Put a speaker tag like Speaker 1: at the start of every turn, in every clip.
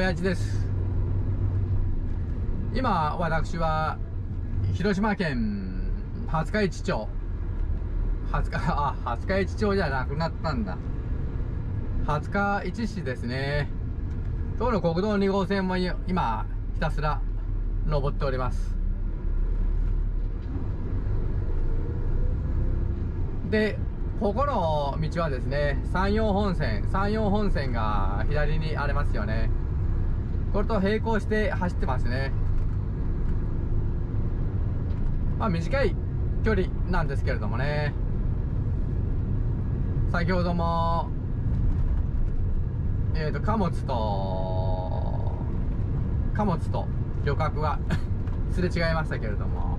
Speaker 1: 親父です。今私は広島県廿日市町、廿日市町じゃなくなったんだ、廿日市市ですね。今日の国道2号線も今ひたすら登っております。で、ここの道はですね、山陽本線が左にありますよね。これと並行して走ってますね。まあ短い距離なんですけれどもね、先ほども貨物と旅客がすれ違いましたけれども、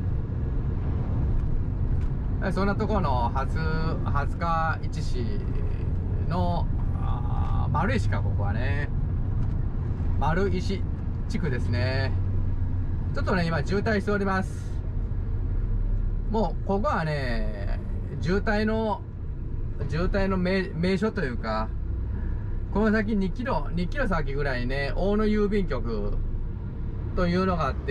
Speaker 1: そんなところの廿日市市の丸石か、ここはね丸石地区ですね。ちょっとね今渋滞しております。もうここはね渋滞の名所というか、この先2キロ先ぐらいね、大野郵便局というのがあって、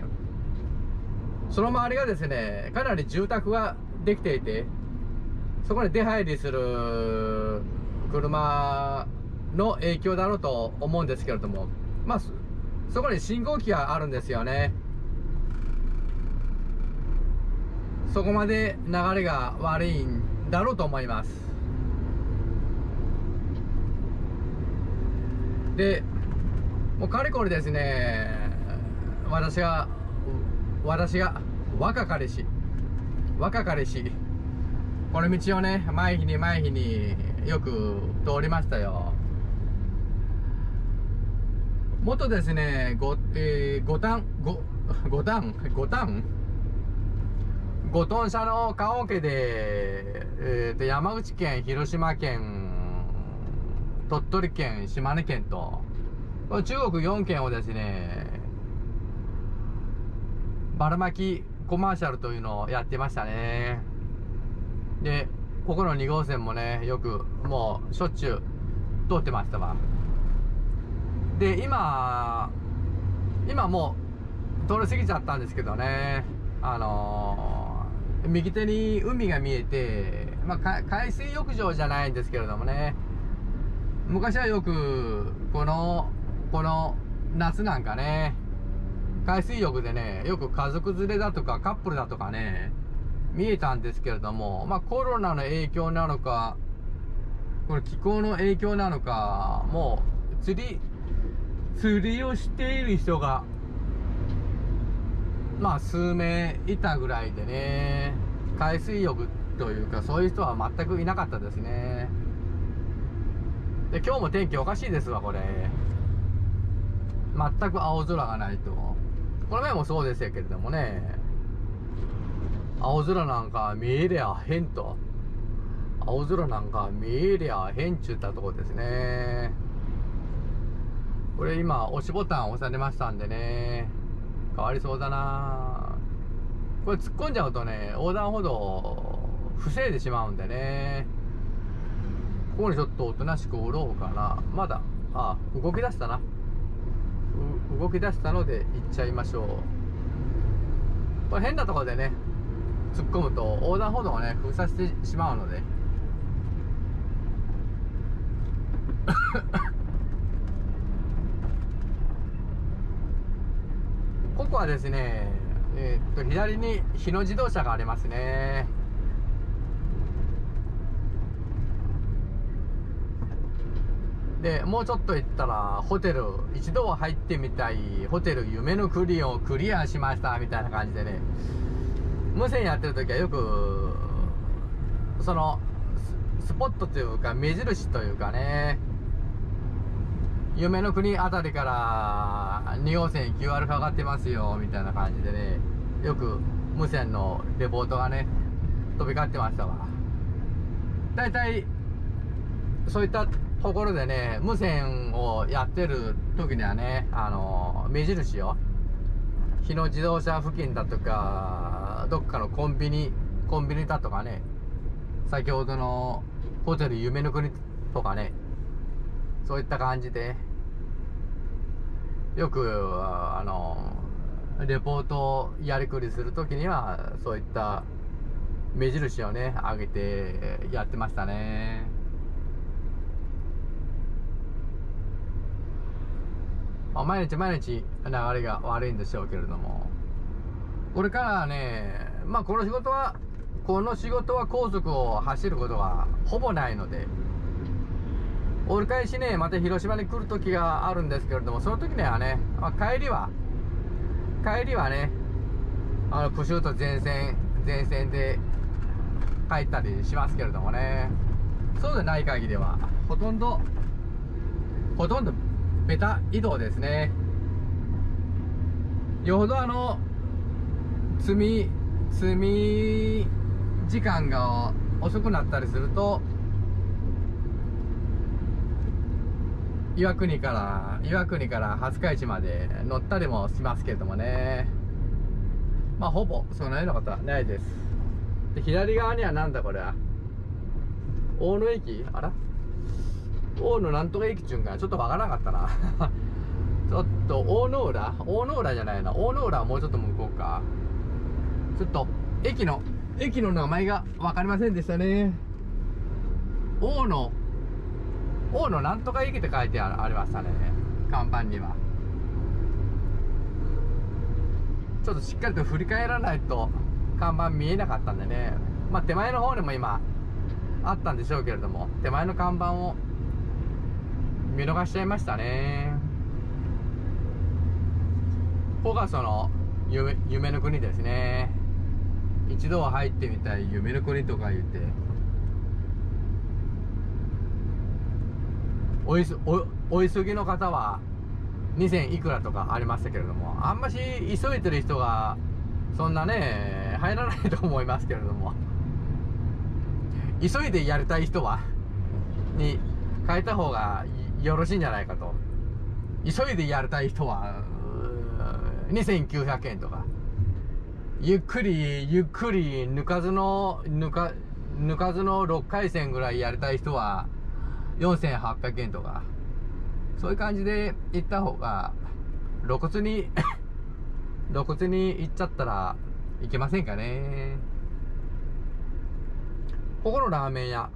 Speaker 1: その周りがですねかなり住宅ができていて、そこに出入りする車の影響だろうと思うんですけれども、まあそこに信号機があるんですよね。そこまで流れが悪いんだろうと思います。で、もうかれこれですね、私が若かりしこの道をね毎日によく通りましたよ。元ですね五トン車の棺桶で、山口県、広島県、鳥取県、島根県と中国4県をですねばらまきコマーシャルというのをやってましたね。で、ここの2号線もねよくもうしょっちゅう通ってましたわ。で、今もう通り過ぎちゃったんですけどね、右手に海が見えて、まあ海水浴場じゃないんですけれどもね、昔はよくこの夏なんかね海水浴でねよく家族連れだとかカップルだとかね見えたんですけれども、まあコロナの影響なのか、これ気候の影響なのか、もう釣りをしている人がまあ数名いたぐらいでね、海水浴というかそういう人は全くいなかったですね。で、今日も天気おかしいですわ、これ全く青空がないと。この前もそうでしたけれどもね、青空なんか見えりゃ変と、青空なんか見えりゃ変っちゅったとこですね。これ今押しボタン押されましたんでね、変わりそうだな。これ突っ込んじゃうとね横断歩道を防いでしまうんでね、ここにちょっとおとなしくおろうかな。まだ動き出したな。動き出したので行っちゃいましょう。これ変なところでね突っ込むと横断歩道をね封鎖してしまうのでここはですね左に日野自動車がありますね。で、もうちょっと行ったらホテル、一度は入ってみたいホテル夢の国をクリアしましたみたいな感じでね、無線やってる時はよくそのスポットというか目印というかね、夢の国あたりから2号線 QR かかってますよみたいな感じでね、よく無線のレポートがね飛び交ってましたわ。だいたいそういったところでね無線をやってる時にはね目印を日野自動車付近だとかどっかのコンビニだとかね、先ほどのホテル夢の国とかね、そういった感じでよくレポートをやりくりするときにはそういった目印をね上げてやってましたね。毎日毎日流れが悪いんでしょうけれども、これからはね、この仕事は高速を走ることがほぼないので、折り返しねまた広島に来る時があるんですけれども、その時にはね、帰りはねプシューと前線で帰ったりしますけれどもね、そうでない限りはほとんどベタ移動ですね。よほど積み時間が遅くなったりすると、岩国から廿日市まで乗ったりもしますけれどもね、ほぼそのようなことはないです。で、左側にはなんだこれは、大野駅、大野なんとか駅っていうんかな、ちょっとわからなかったなちょっと大野浦じゃないな、大野浦はもうちょっと向こうか。ちょっと駅の名前が分かりませんでしたね。大野なんとか駅って書いてありましたね、看板には。ちょっとしっかりと振り返らないと看板見えなかったんでね、手前の方にも今あったんでしょうけれども、手前の看板を見逃しちゃいましたね。ここがその夢の国ですね。一度は入ってみたい夢の国とか言って、お急ぎの方は2000いくらとかありましたけれども、あんまし急いでる人がそんなね入らないと思いますけれども、急いでやりたい人に変えた方がよろしいんじゃないかと。急いでやりたい人は2900円とか、ゆっくり抜かずの6回線ぐらいやりたい人は4800円とか、そういう感じで行った方が露骨に行っちゃったらいけませんかね。ここのラーメン屋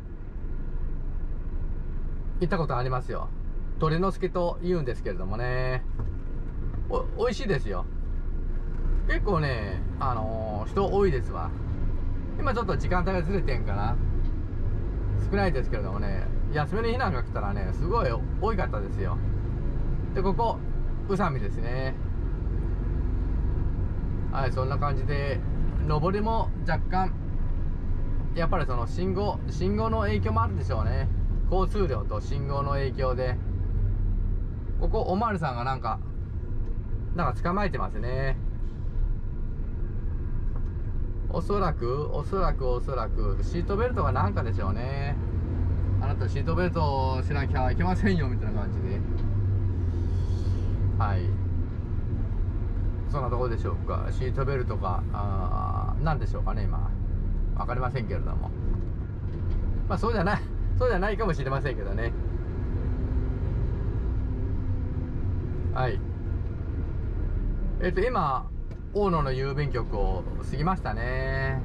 Speaker 1: 行ったことありますよ。鳥之助と言うんですけれどもね、美味しいですよ。結構ね人多いですわ。今ちょっと時間帯がずれてんかな、少ないですけれどもね、休みの日なんか来たらねすごい多かったですよ。で、ここ宇佐美ですね。はい、そんな感じで上りも若干やっぱりその信号の影響もあるでしょうね。交通量と信号の影響で、ここおまわりさんがなんか捕まえてますね。おそらくシートベルトがなんかでしょうね。あなたシートベルトをしなきゃいけませんよみたいな感じで、はい、そんなところでしょうか。シートベルトかなんでしょうかね、今分かりませんけれども、そうじゃないかもしれませんけどね。はい、今大野の郵便局を過ぎましたね。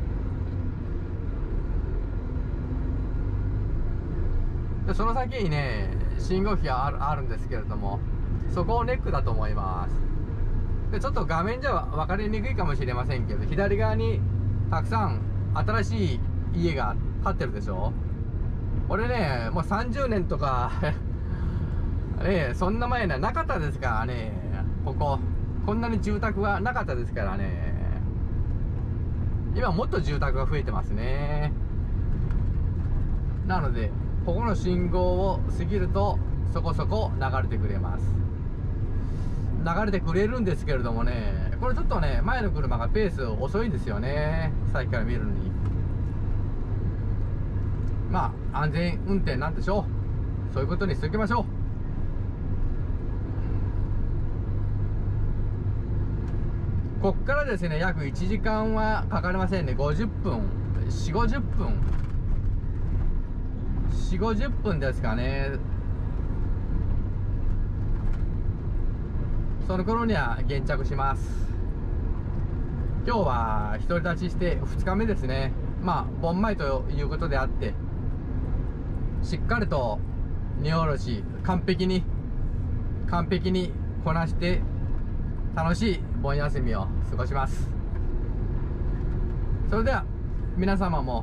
Speaker 1: で、その先にね信号機があるんですけれども、そこをネックだと思います。で、ちょっと画面じゃ分かりにくいかもしれませんけど、左側にたくさん新しい家が建ってるでしょ。俺ねもう30年とかね、そんな前なかったですからね。こんなに住宅がなかったですからね。今もっと住宅が増えてますね。なのでここの信号を過ぎるとそこそこ流れてくれます。流れてくれるんですけれどもね、これちょっとね前の車がペース遅いんですよね、さっきから見るのに。安全運転なんでしょう。そういうことにしておきましょう。こっからですね約1時間はかかりませんね。50分40、50分ですかね。 その頃には現着します。今日は独り立ちして2日目ですね。まあ盆前ということであって、しっかりと荷下ろし完璧にこなして楽しい盆休みを過ごします。それでは皆様も、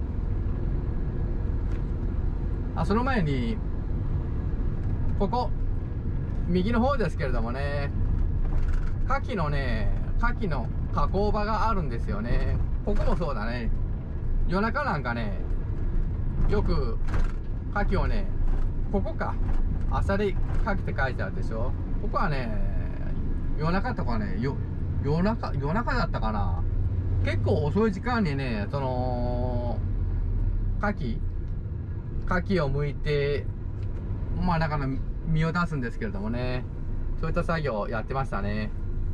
Speaker 1: その前にここ右の方ですけれどもね、牡蠣の加工場があるんですよね。ここもそうだね。夜中なんかね、よく牡蠣をね、ここかあさり牡蠣って書いてあるでしょ。ここはね、夜中とかね、夜中だったかな、結構遅い時間にね、その牡蠣を剥いて、まあだから身を出すんですけれどもね、そういった作業をやってましたね。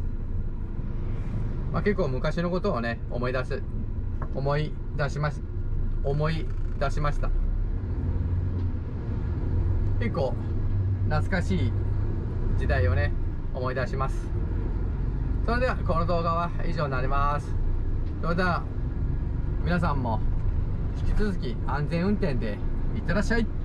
Speaker 1: まあ、結構昔のことをね思い出しました。結構懐かしい時代をね思い出します。それではこの動画は以上になります。それでは皆さんも引き続き安全運転でいってらっしゃい。